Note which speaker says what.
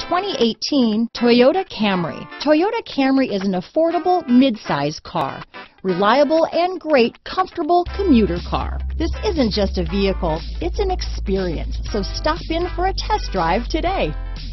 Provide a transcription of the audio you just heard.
Speaker 1: 2018 Toyota Camry. Toyota Camry is an affordable mid-size car, reliable and great comfortable commuter car. This isn't just a vehicle, it's an experience, so stop in for a test drive today.